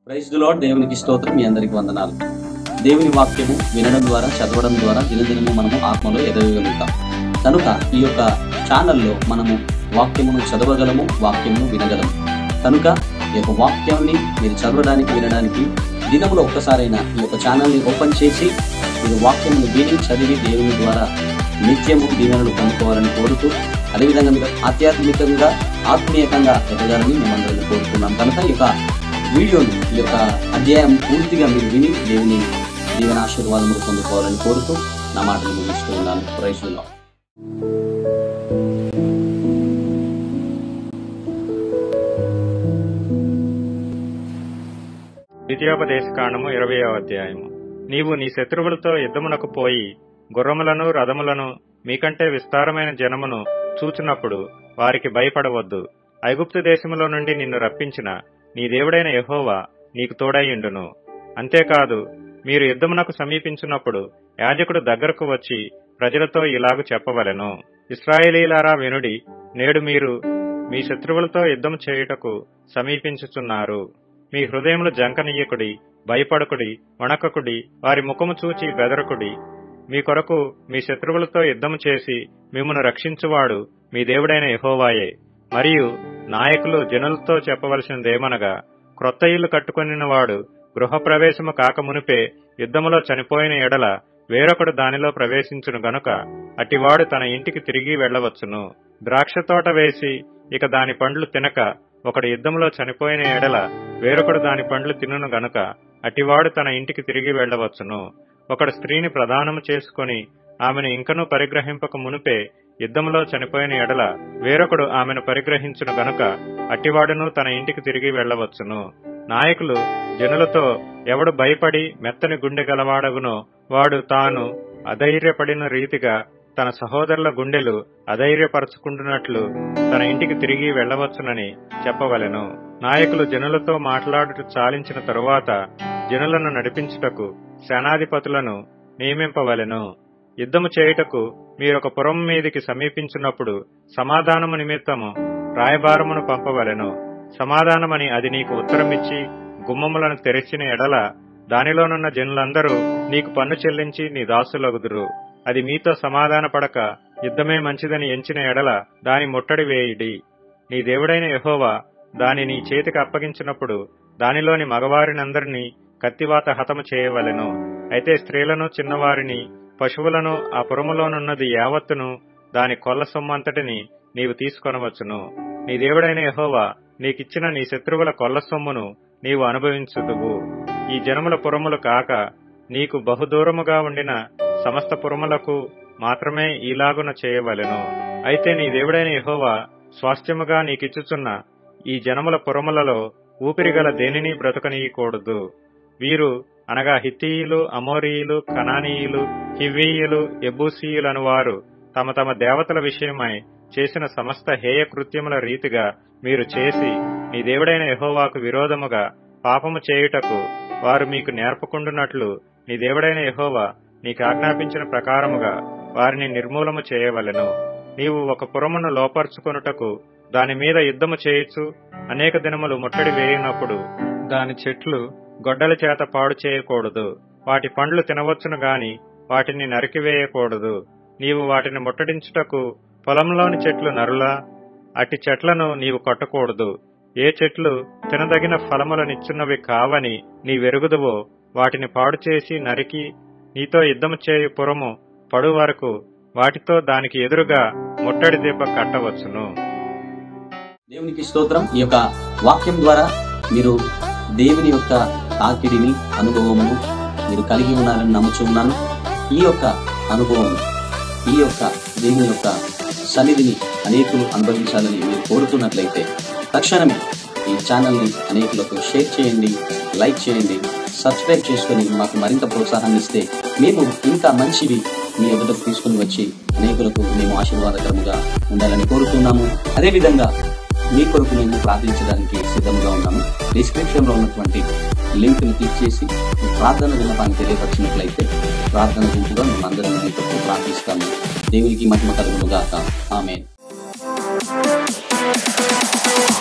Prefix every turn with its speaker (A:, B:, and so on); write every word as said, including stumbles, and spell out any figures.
A: Praise the lord. దేవునికి స్తోత్రం. మీ అందరికి వందనాలు. దేవుని వాక్యము వినడం ద్వారా, చదవడం ద్వారా దినదినము మనము ఆత్మలో ఎదగగలుగుతాం. కనుక ఈ యొక్క ఛానల్లో మనము వాక్యమును చదవగలము, వాక్యమును వినగలము. కనుక ఈ యొక్క వాక్యాన్ని మీరు చదవడానికి, వినడానికి దినములో ఒక్కసారైనా ఈ యొక్క ఛానల్ని ఓపెన్ చేసి మీరు వాక్యమును విని చదివి దేవుని ద్వారా నిత్యము దీవెనలు పొందుకోవాలని కోరుతూ, అదేవిధంగా మీరు ఆధ్యాత్మికంగా, ఆత్మీయంగా ఎదగాలని మేమందరం కోరుతున్నాం. కనుక ఈ యొక్క వీడియోని, ఈ యొక్క అధ్యాయం పూర్తిగా మీరు విని దేవుని దీవెన ఆశీర్వాదములు పొందుకోవాలని కోరుతూ నా మాటలు ముగిస్తూ ఉన్నాను. Praise the lord.
B: ద్వితీయోపదేశ కాండము ఇరవయవ అధ్యాయము. నీవు నీ శత్రువులతో యుద్ధమునకు పోయి గుర్రములను, రథములను, మీకంటే విస్తారమైన జనమును చూచినప్పుడు వారికి భయపడవద్దు. ఐగుప్తు దేశములో నుండి నిన్ను రప్పించిన నీ దేవుడైన యెహోవా నీకు తోడైయుండును. అంతేకాదు, మీరు యుద్ధమునకు సమీపించినప్పుడు యాజకుడు దగ్గరకు వచ్చి ప్రజలతో ఇలాగు చెప్పవలెను. ఇశ్రాయేలీయులారా వినుడి, నేడు మీరు మీ శత్రువులతో యుద్ధము చేయుటకు సమీపించుచున్నారు. మీ హృదయములు జంకనీయకుడి, భయపడకుడి, వణకకుడి, వారి ముఖము చూచి బెదరకుడి. మీ కొరకు మీ శత్రువులతో యుద్ధము చేసి మిమ్మును రక్షించువాడు మీ దేవుడైన యెహోవాయే. మరియు నాయకులు జనులతో చెప్పవలసినదేమనగా, క్రొత్త ఇల్లు కట్టుకొనిన వాడు గృహప్రవేశము కాకమునిపే యుద్ధములో చనిపోయిన ఎడల వేరొకడు దానిలో ప్రవేశించును గనుక అటివాడు తన ఇంటికి తిరిగి వెళ్లవచ్చును. ద్రాక్ష తోట వేసి ఇక దాని పండ్లు తినక ఒకడు యుద్ధములో చనిపోయిన ఎడల వేరొకడు దాని పండ్లు తినును గనుక అటివాడు తన ఇంటికి తిరిగి వెళ్లవచ్చును. ఒకడు స్త్రీని ప్రదానము చేసుకుని ఆమెను ఇంకనూ పరిగ్రహింపక మునిపే యుద్ధములో చనిపోయిన ఎడల వేరొకడు ఆమెను పరిగ్రహించును గనుక అట్టివాడును తన ఇంటికి తిరిగి వెళ్లవచ్చును. నాయకులు జనులతో, ఎవడు భయపడి మెత్తని గుండె గలవాడగునో వాడు తాను అధైర్యపడిన రీతిగా తన సహోదరుల గుండెలు అధైర్యపరచుకుంటున్నట్లు తన ఇంటికి తిరిగి వెళ్లవచ్చునని చెప్పవలెను. నాయకులు జనులతో మాట్లాడుట చాలించిన తరువాత జనులను నడిపించుటకు సేనాధిపతులను నియమింపవలెను. యుద్ధము చేయుటకు మీరొక పురం మీదికి సమీపించినప్పుడు సమాధానము నిమిత్తము రాయబారమును పంపవలెను. సమాధానమని అది నీకు ఉత్తరమిచ్చి గుమ్మములను తెరిచిన ఎడల దానిలోనున్న జనులందరూ నీకు పన్ను చెల్లించి నీ దాసులగుదురు. అది మీతో సమాధాన పడక యుద్ధమే మంచిదని ఎంచిన ఎడల దాని ముట్టడి వేయుడి. నీ దేవుడైన యెహోవా దాని నీ చేతికి అప్పగించినప్పుడు దానిలోని మగవారినందరినీ కత్తివాత హతము చేయవలెను. అయితే స్త్రీలను, చిన్నవారిని, పశువులను, ఆ పురములోనున్నది యావత్తును, దాని కొల్ల సొమ్మంతటిని నీవు తీసుకొనవచ్చును. నీ దేవుడైన యెహోవా నీకిచ్చిన నీ శత్రువుల కొల్ల సొమ్మును నీవు అనుభవించుదువు. ఈ జనముల పురములు కాక నీకు బహుదూరముగా ఉండిన సమస్త పురములకు మాత్రమే ఈలాగున చేయవలెను. అయితే నీ దేవుడైన యెహోవా స్వాస్థ్యముగా నీకిచ్చుచున్న ఈ జనముల పురములలో ఊపిరిగల దేనిని బ్రతకనీయకూడదు. వీరు అనగా హిత్తీయులు, అమోరీయులు, కనానీయులు, హివ్వీయులు, యెబూసీయులను వారు తమ తమ దేవతల విషయమై చేసిన సమస్త హేయ కృత్యముల రీతిగా మీరు చేసి నీ దేవుడైన యెహోవాకు విరోధముగా పాపము చేయుటకు వారు మీకు నేర్పకుండునట్లు నీ దేవుడైన యెహోవా నీకు ఆజ్ఞాపించిన ప్రకారముగా వారిని నిర్మూలము చేయవలెను. నీవు ఒక పురమును లోపర్చుకొనుటకు దాని మీద యుద్ధము చేయుచు అనేక దినములు ముట్టడి వేయునప్పుడు దాని చెట్లు గొడ్డల చేత పాడు చేయకూడదు. వాటి పండ్లు తినవచ్చును గాని వాటిని నరికివేయకూడదు. నీవు వాటిని ముట్టడించుటకు పొలంలోని చెట్లు నరులా, అట్టి చెట్లను నీవు కొట్టకూడదు. ఏ చెట్లు తినదగిన ఫలములనిచ్చున్నవి కావని నీ వెరుగుదువో వాటిని పాడు చేసి నరికి నీతో యుద్ధము చేయు పురము పడు వరకు వాటితో దానికి ఎదురుగా ముట్టడి దెబ్బ కట్టవచ్చును.
A: దేవునికి స్తోత్రం. ఈ యొక్క వాక్యం ద్వారా మీరు దేవుని యొక్క తాకిడిని, అనుభవమును మీరు కలిగి ఉన్నారని నమ్ముచున్నాను. ఈ యొక్క అనుభవం, ఈ యొక్క దేవుని యొక్క సన్నిధిని అనేకులు అనుభవించాలని మీరు కోరుతున్నట్లయితే తక్షణమే ఈ ఛానల్ని అనేకులకు షేర్ చేయండి, లైక్ చేయండి, సబ్స్క్రైబ్ చేసుకుని మాకు మరింత ప్రోత్సాహాన్ని ఇస్తే మేము ఇంకా మంచివి మీ ఎదుటకు తీసుకుని వచ్చి అనేకులకు మేము ఆశీర్వాదకరముగా ఉండాలని కోరుతున్నాము. అదేవిధంగా మీ కొరకు మేము ప్రార్థించడానికి సిద్ధంగా ఉన్నాము. డిస్క్రిప్షన్ లో ఉన్నటువంటి లింక్ ని క్లిక్ చేసి ప్రార్థన విన్నపాన్ని తెలియపరిచినట్లయితే ప్రార్థన గుంపుగా మేము అందరం మీ కొరకు ప్రార్థిస్తాము. దేవునికి మహిమ కలుగును గాక. ఆమేన్.